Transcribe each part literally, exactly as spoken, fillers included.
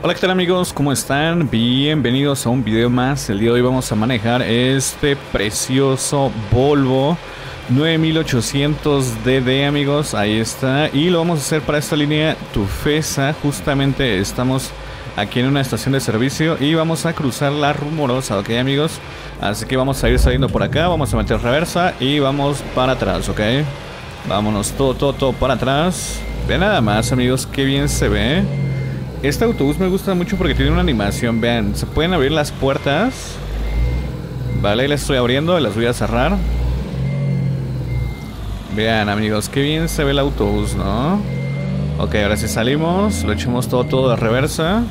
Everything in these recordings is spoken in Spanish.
Hola, ¿qué tal amigos? ¿Cómo están? Bienvenidos a un video más. El día de hoy vamos a manejar este precioso Volvo nueve mil ochocientos D D, amigos. Ahí está. Y lo vamos a hacer para esta línea Tufesa. Justamente estamos aquí en una estación de servicio y vamos a cruzar la Rumorosa, ¿ok, amigos? Así que vamos a ir saliendo por acá, vamos a meter reversa y vamos para atrás, ¿ok? Vámonos todo, todo, todo para atrás. Vean nada más, amigos, qué bien se ve. Este autobús me gusta mucho porque tiene una animación, vean, se pueden abrir las puertas. Vale, las estoy abriendo, las voy a cerrar. Vean, amigos, qué bien se ve el autobús, ¿no? Ok, ahora sí salimos, lo echamos todo, todo de reversa.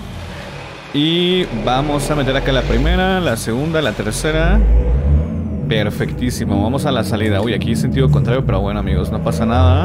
Y vamos a meter acá la primera, la segunda, la tercera. Perfectísimo, vamos a la salida. Uy, aquí sentido contrario, pero bueno, amigos, no pasa nada.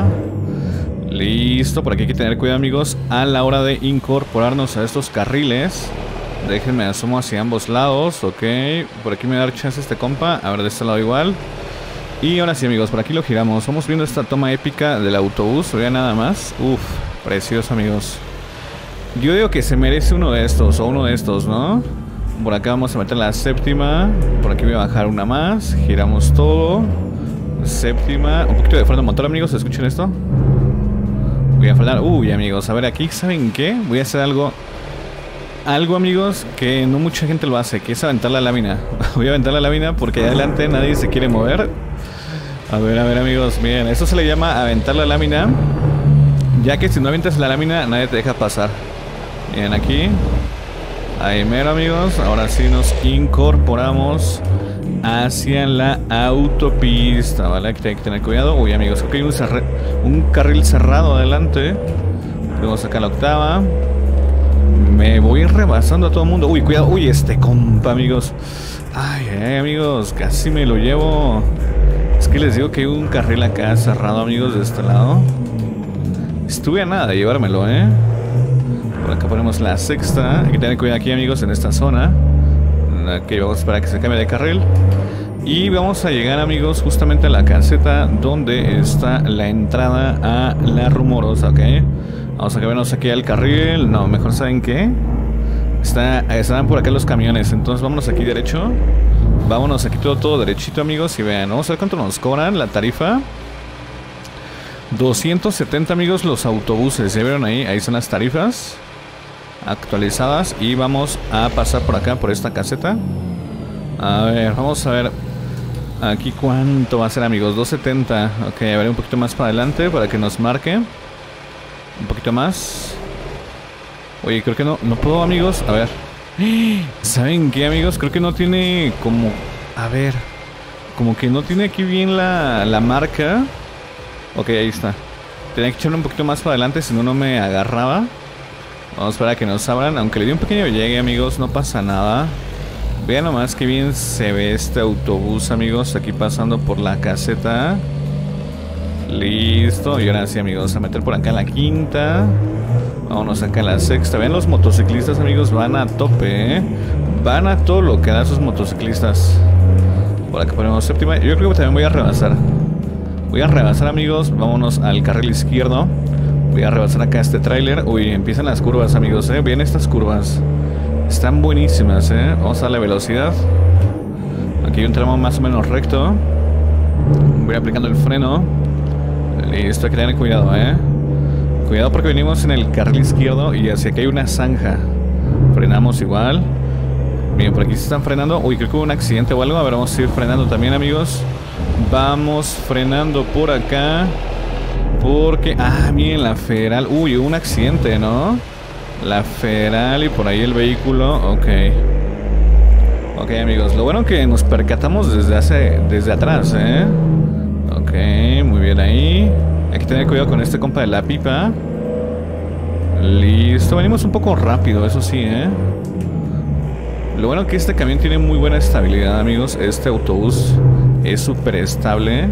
Listo, por aquí hay que tener cuidado, amigos, a la hora de incorporarnos a estos carriles. Déjenme asomo hacia ambos lados, ok. Por aquí me da chance este compa, a ver, de este lado igual. Y ahora sí, amigos, por aquí lo giramos. Vamos viendo esta toma épica del autobús, vean nada más. Uf, precioso, amigos. Yo digo que se merece uno de estos, o uno de estos, ¿no? Por acá vamos a meter la séptima. Por aquí voy a bajar una más, giramos todo. Séptima, un poquito de freno motor, amigos, ¿escuchan esto? Voy a frenar. Uy, amigos, a ver, aquí, ¿saben qué? Voy a hacer algo Algo, amigos, que no mucha gente lo hace, que es aventar la lámina. Voy a aventar la lámina porque adelante nadie se quiere mover. A ver, a ver, amigos, miren, eso se le llama aventar la lámina, ya que si no avientas la lámina nadie te deja pasar. Miren aquí. Ahí mero, amigos. Ahora sí nos incorporamos hacia la autopista, ¿vale? Aquí hay que tener cuidado. Uy, amigos, creo que hay un, cerre... un carril cerrado adelante. Vamos acá a la octava. Me voy rebasando a todo el mundo. Uy, cuidado. Uy, este compa, amigos. Ay, ay, amigos, casi me lo llevo. Es que les digo que hay un carril acá cerrado, amigos, de este lado. Estuve a nada de llevármelo, ¿eh? Por acá ponemos la sexta. Hay que tener cuidado aquí, amigos, en esta zona. Aquí vamos a esperar a que se cambie de carril. Y vamos a llegar, amigos, justamente a la caseta donde está la entrada a la Rumorosa, ¿ok? Vamos a cambiarnos aquí al carril. No, mejor, ¿saben qué? Está, están por acá los camiones. Entonces vámonos aquí derecho. Vámonos aquí todo, todo derechito, amigos. Y vean, vamos a ver cuánto nos cobran la tarifa. doscientos setenta, amigos, los autobuses. ¿Ya vieron ahí? Ahí son las tarifas actualizadas. Y vamos a pasar por acá, por esta caseta. A ver, vamos a ver aquí cuánto va a ser, amigos. doscientos setenta. Ok, a ver, un poquito más para adelante para que nos marque. Un poquito más. Oye, creo que no, no puedo, amigos. A ver. ¿Saben qué, amigos? Creo que no tiene como... A ver. Como que no tiene aquí bien la, la marca. Ok, ahí está. Tenía que echarle un poquito más para adelante, si no, no me agarraba. Vamos a esperar a que nos abran. Aunque le di un pequeño llegue, amigos, no pasa nada. Vean nomás que bien se ve este autobús, amigos. Aquí pasando por la caseta. Listo. Y ahora sí, amigos, a meter por acá en la quinta. Vámonos acá en la sexta. Vean los motociclistas, amigos, van a tope, ¿eh? Van a todo lo que dan sus motociclistas. Por acá ponemos séptima. Yo creo que también voy a rebasar. Voy a rebasar, amigos. Vámonos al carril izquierdo. Voy a rebasar acá este tráiler. Uy, empiezan las curvas, amigos, ¿eh? Vean estas curvas. Están buenísimas, ¿eh? Vamos a darle velocidad. Aquí hay un tramo más o menos recto. Voy aplicando el freno. Listo, hay que tener cuidado, ¿eh? Cuidado porque venimos en el carril izquierdo y hacia aquí hay una zanja. Frenamos igual. Miren, por aquí se están frenando. Uy, creo que hubo un accidente o algo. A ver, vamos a ir frenando también, amigos. Vamos frenando por acá. Porque... Ah, miren, la Federal. Uy, hubo un accidente, ¿no? La Federal y por ahí el vehículo. Ok. Ok, amigos. Lo bueno que nos percatamos desde hace... Desde atrás, ¿eh? Ok, muy bien ahí. Hay que tener cuidado con este compa de la pipa. Listo, venimos un poco rápido, eso sí, ¿eh? Lo bueno que este camión tiene muy buena estabilidad, amigos. Este autobús es súper estable.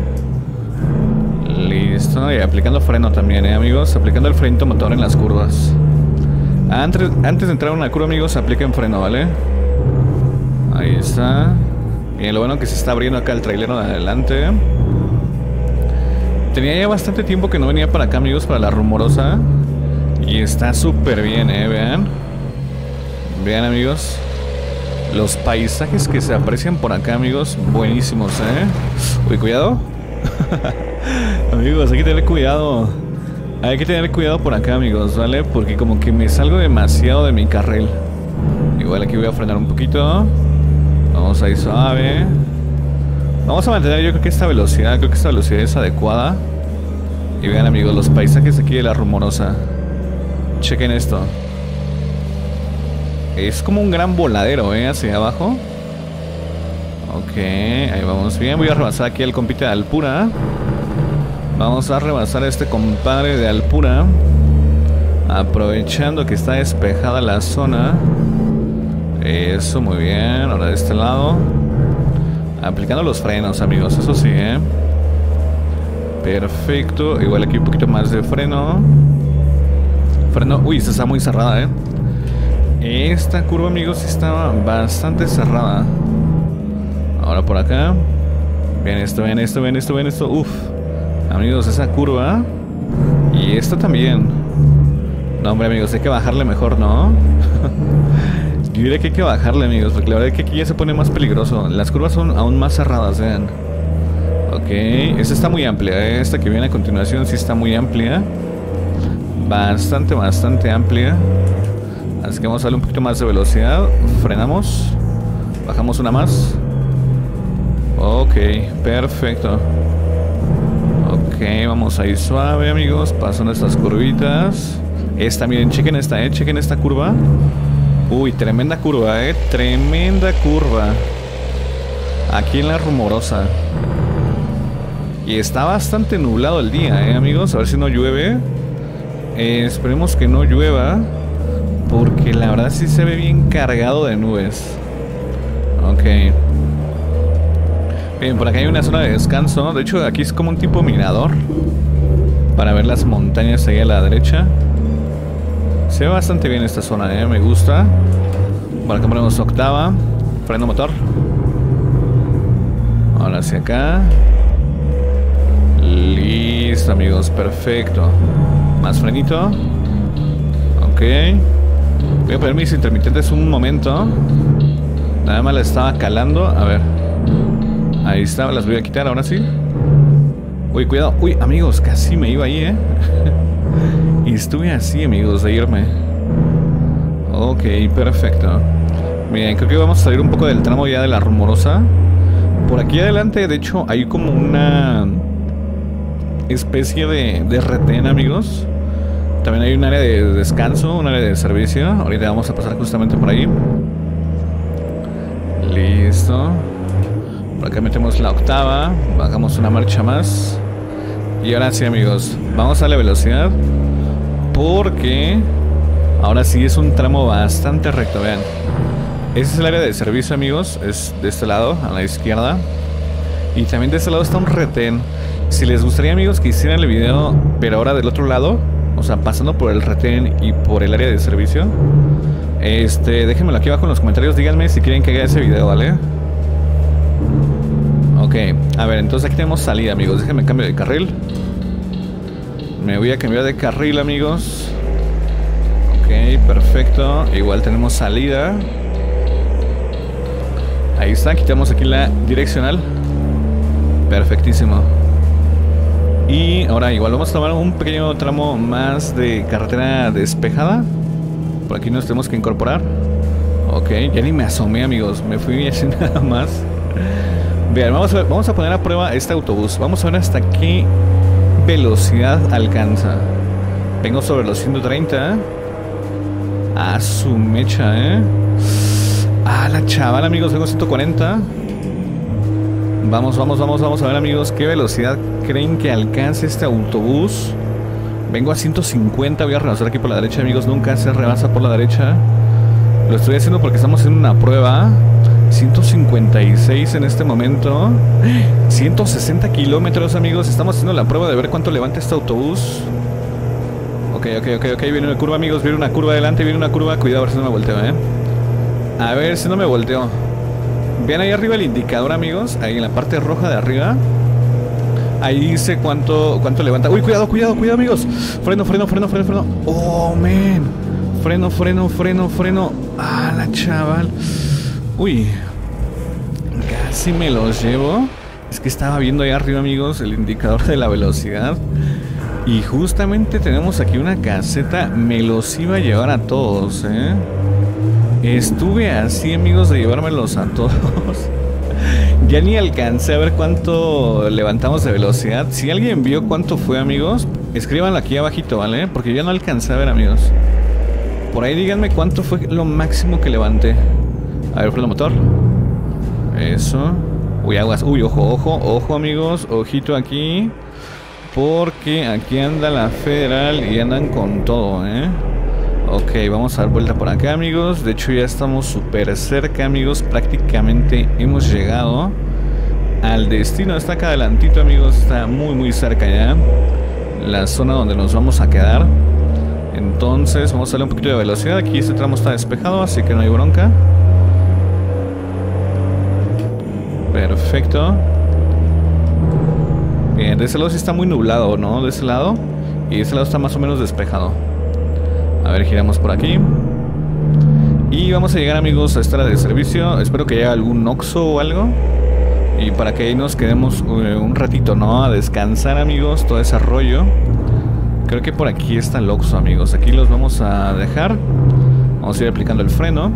Listo, y aplicando freno también, ¿eh, amigos? Aplicando el freno motor en las curvas. Antes, antes de entrar a una curva, amigos, apliquen freno, ¿vale? Ahí está. Bien, lo bueno que se está abriendo acá el trailero de adelante. Tenía ya bastante tiempo que no venía para acá, amigos, para la Rumorosa. Y está súper bien, eh, vean. Vean, amigos, los paisajes que se aprecian por acá, amigos. Buenísimos, ¿eh? Uy, cuidado. Amigos, hay que tener cuidado. Hay que tener cuidado por acá, amigos, ¿vale? Porque como que me salgo demasiado de mi carril. Igual aquí voy a frenar un poquito. Vamos a ir suave. Vamos a mantener, yo creo que esta velocidad, creo que esta velocidad es adecuada. Y vean, amigos, los paisajes aquí de la Rumorosa. Chequen esto. Es como un gran voladero, ¿eh? Hacia abajo. Ok, ahí vamos bien. Voy a rebasar aquí al compite de Alpura. Vamos a rebasar a este compadre de Alpura. Aprovechando que está despejada la zona. Eso, muy bien. Ahora de este lado. Aplicando los frenos, amigos. Eso sí, ¿eh? Perfecto. Igual aquí un poquito más de freno. Freno. Uy, esta está muy cerrada, ¿eh? Esta curva, amigos, está bastante cerrada. Ahora por acá. Vean esto, vean esto, vean esto, vean esto. Uf. Amigos, esa curva. Y esta también. No, hombre, amigos, hay que bajarle mejor, ¿no? Yo diría que hay que bajarle, amigos, porque la verdad es que aquí ya se pone más peligroso. Las curvas son aún más cerradas, vean. Ok, esta está muy amplia, ¿eh? Esta que viene a continuación sí está muy amplia. Bastante, bastante amplia. Así que vamos a darle un poquito más de velocidad. Frenamos. Bajamos una más. Ok, perfecto. Ok, vamos a ir suave, amigos. Pasando estas curvitas. Esta, miren, chequen esta, eh. Chequen esta curva. Uy, tremenda curva, eh. Tremenda curva. Aquí en la Rumorosa. Y está bastante nublado el día, eh, amigos. A ver si no llueve. eh, Esperemos que no llueva, porque la verdad sí se ve bien cargado de nubes. Ok. Bien, por acá hay una zona de descanso. De hecho, aquí es como un tipo mirador para ver las montañas ahí a la derecha. Se ve bastante bien esta zona, eh. Me gusta. Por acá ponemos octava. Freno motor. Ahora hacia acá. Listo, amigos, perfecto. Más frenito. Ok. Voy a poner mis intermitentes un momento. Nada más la estaba calando. A ver. Ahí está, las voy a quitar, ahora sí. Uy, cuidado. Uy, amigos, casi me iba ahí, eh. Y estuve así, amigos, de irme. Ok, perfecto. Miren, creo que vamos a salir un poco del tramo ya de la Rumorosa. Por aquí adelante, de hecho, hay como una especie de, de retén, amigos. También hay un área de descanso, un área de servicio. Ahorita vamos a pasar justamente por ahí. Listo. Por acá metemos la octava. Bajamos una marcha más. Y ahora sí, amigos, vamos a la velocidad, porque ahora sí es un tramo bastante recto, vean. Ese es el área de servicio, amigos. Es de este lado, a la izquierda. Y también de este lado está un retén. Si les gustaría, amigos, que hicieran el video, pero ahora del otro lado, o sea, pasando por el retén y por el área de servicio, este, déjenmelo aquí abajo en los comentarios. Díganme si quieren que haga ese video, ¿vale? Ok, a ver, entonces aquí tenemos salida, amigos. Déjenme cambio de carril. Me voy a cambiar de carril, amigos. Ok, perfecto. Igual tenemos salida. Ahí está, quitamos aquí la direccional. Perfectísimo. Y ahora igual vamos a tomar un pequeño tramo más de carretera despejada. Por aquí nos tenemos que incorporar. Ok, ya ni me asomé, amigos. Me fui así nada más. Vean, vamos a, vamos a poner a prueba este autobús. Vamos a ver hasta qué velocidad alcanza. Vengo sobre los ciento treinta. A su mecha, eh. Ah, la chaval, amigos, vengo ciento cuarenta. Vamos, vamos, vamos, vamos a ver, amigos, qué velocidad creen que alcance este autobús. Vengo a ciento cincuenta, voy a rebasar aquí por la derecha, amigos. Nunca se rebasa por la derecha. Lo estoy haciendo porque estamos haciendo una prueba. ciento cincuenta y seis en este momento. ciento sesenta kilómetros, amigos. Estamos haciendo la prueba de ver cuánto levanta este autobús. Ok, ok, ok, ok. Viene una curva, amigos. Viene una curva adelante, viene una curva. Cuidado, a ver si no me volteo, eh. A ver si no me volteo. Vean ahí arriba el indicador, amigos. Ahí en la parte roja de arriba. Ahí dice cuánto, cuánto levanta. Uy, cuidado, cuidado, cuidado, amigos. Freno, freno, freno, freno, freno. Oh, man. Freno, freno, freno, freno. Ah, la chaval. Uy. Casi me los llevo. Es que estaba viendo ahí arriba, amigos, el indicador de la velocidad. Y justamente tenemos aquí una caseta. Me los iba a llevar a todos, ¿eh? Estuve así, amigos, de llevármelos a todos. Ya ni alcancé a ver cuánto levantamos de velocidad. Si alguien vio cuánto fue, amigos, escríbanlo aquí abajito, ¿vale? Porque ya no alcancé a ver, amigos. Por ahí díganme cuánto fue lo máximo que levanté. A ver, freno motor. Eso. Uy, aguas. Uy, ojo, ojo, ojo, amigos. Ojito aquí. Porque aquí anda la federal y andan con todo, ¿eh? Ok, vamos a dar vuelta por acá, amigos. De hecho ya estamos súper cerca, amigos. Prácticamente hemos llegado al destino. Está acá adelantito, amigos. Está muy muy cerca ya la zona donde nos vamos a quedar. Entonces vamos a darle un poquito de velocidad. Aquí este tramo está despejado, así que no hay bronca. Perfecto. Bien, de ese lado sí está muy nublado, ¿no? De ese lado. Y de ese lado está más o menos despejado. A ver, giramos por aquí. Y vamos a llegar, amigos, a esta área de servicio. Espero que haya algún Oxxo o algo. Y para que ahí nos quedemos uh, un ratito, ¿no? A descansar, amigos, todo ese rollo. Creo que por aquí está el Oxxo, amigos. Aquí los vamos a dejar. Vamos a ir aplicando el freno.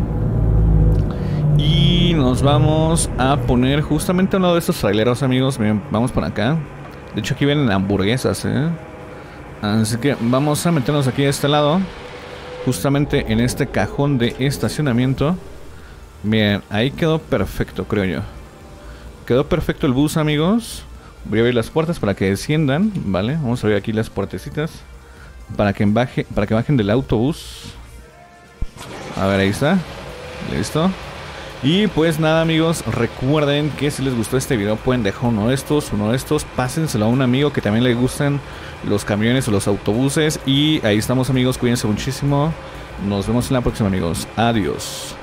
Y nos vamos a poner justamente a un lado de estos traileros, amigos. Miren, vamos por acá. De hecho aquí vienen hamburguesas, ¿eh? Así que vamos a meternos aquí a este lado. Justamente en este cajón de estacionamiento. Bien, ahí quedó perfecto, creo yo. Quedó perfecto el bus, amigos. Voy a abrir las puertas para que desciendan, ¿vale? Vamos a abrir aquí las puertecitas Para que baje, para que bajen del autobús. A ver, ahí está. Listo. Y pues nada, amigos, recuerden que si les gustó este video pueden dejar uno de estos, uno de estos, pásenselo a un amigo que también le gustan los camiones o los autobuses. Y ahí estamos, amigos, cuídense muchísimo. Nos vemos en la próxima, amigos. Adiós.